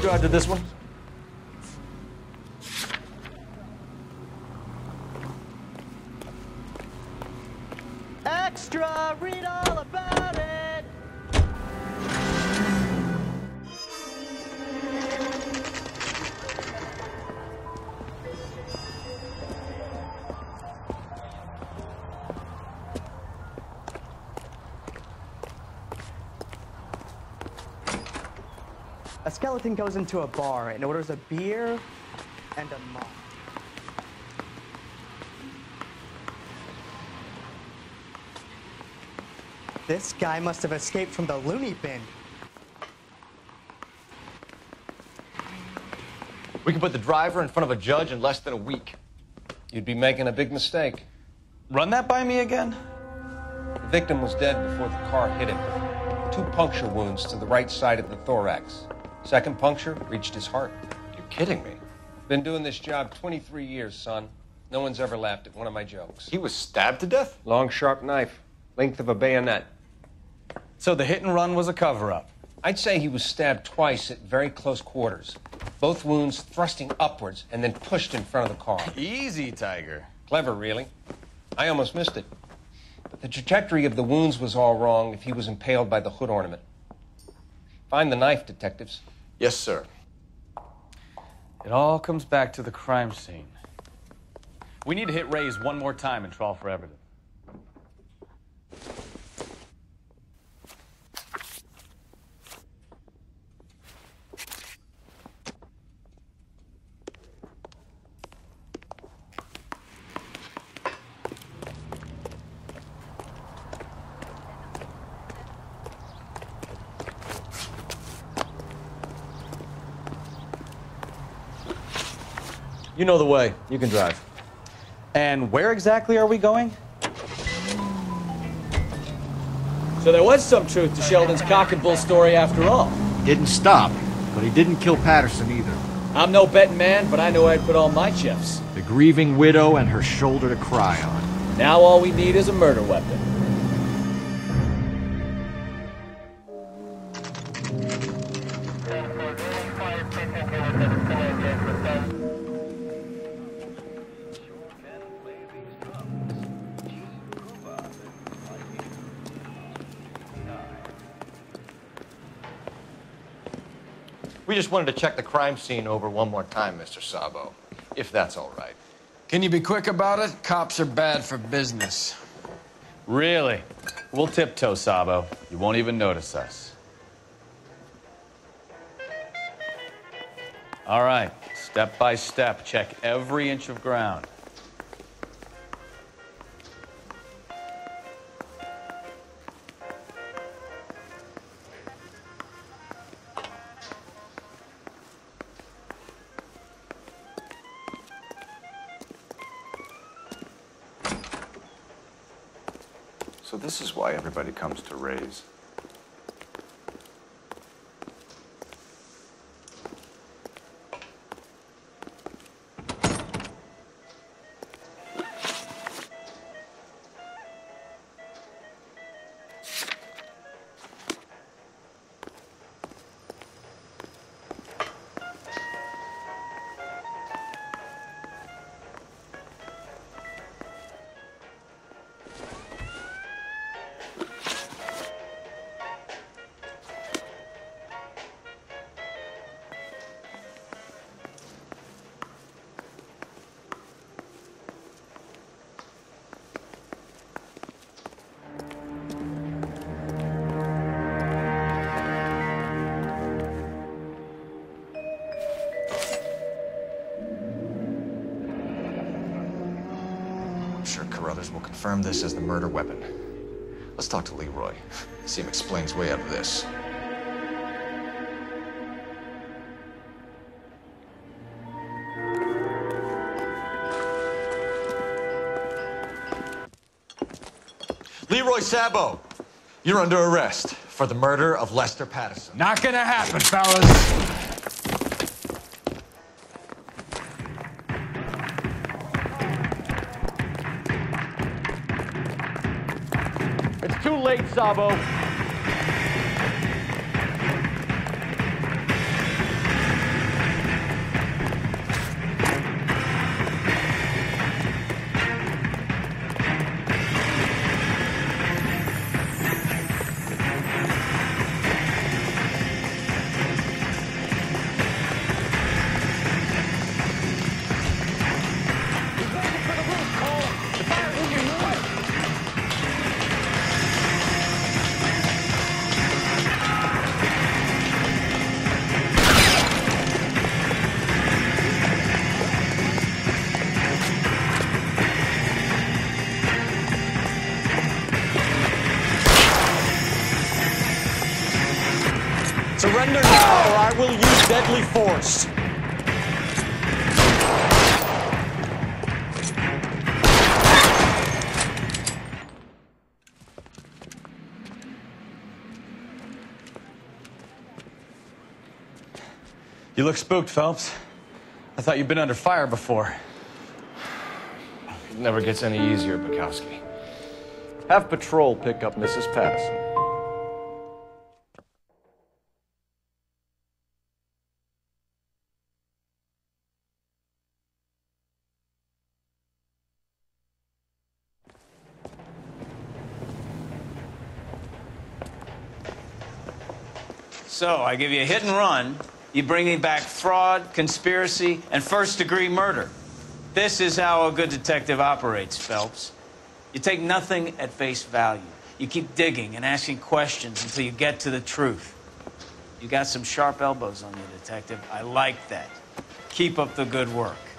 drive to this one. Extra, read all about it. A skeleton goes into a bar and orders a beer and a mop. This guy must have escaped from the loony bin. We can put the driver in front of a judge in less than a week. You'd be making a big mistake. Run that by me again? The victim was dead before the car hit him. 2 puncture wounds to the right side of the thorax. Second puncture reached his heart. You're kidding me. Been doing this job 23 years, son. No one's ever laughed at one of my jokes. He was stabbed to death? Long, sharp knife. Length of a bayonet. So the hit and run was a cover-up. I'd say he was stabbed twice at very close quarters. Both wounds thrusting upwards and then pushed in front of the car. Easy, Tiger. Clever, really. I almost missed it. But the trajectory of the wounds was all wrong if he was impaled by the hood ornament. Find the knife, detectives. Yes, sir. It all comes back to the crime scene. We need to hit Ray's one more time and trawl for evidence. You know the way. You can drive. And where exactly are we going? So there was some truth to Sheldon's cock and bull story after all. Didn't stop, but he didn't kill Patterson either. I'm no betting man, but I know I'd put all my chips. The grieving widow and her shoulder to cry on. Now all we need is a murder weapon. We just wanted to check the crime scene over one more time, Mr. Sabo, if that's all right. Can you be quick about it? Cops are bad for business. Really? We'll tiptoe, Sabo. You won't even notice us. All right, step by step, check every inch of ground. So this is why everybody comes to Ray's. I'm sure Carruthers will confirm this as the murder weapon. Let's talk to Leroy. See him explain his way out of this. Leroy Sabo, you're under arrest for the murder of Lester Patterson. Not gonna happen, fellas. It's too late, Sabo. Surrender now, or I will use deadly force. You look spooked, Phelps. I thought you'd been under fire before. It never gets any easier, Bukowski. Have patrol pick up Mrs. Patterson. So, I give you a hit and run. You bring me back fraud, conspiracy, and first-degree murder. This is how a good detective operates, Phelps. You take nothing at face value. You keep digging and asking questions until you get to the truth. You got some sharp elbows on you, detective. I like that. Keep up the good work.